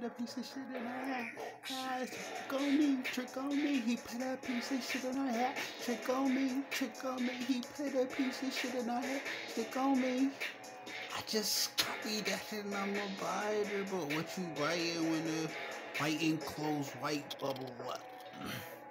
put a piece of shit in our hat. Trick on me, trick on me. He put a piece of shit in our hat. Trick on me, trick on me. He put a piece of shit in our hat. Trick on me. I just copied that shit and I'm a writer, but what you writing when the white enclosed white bubble what?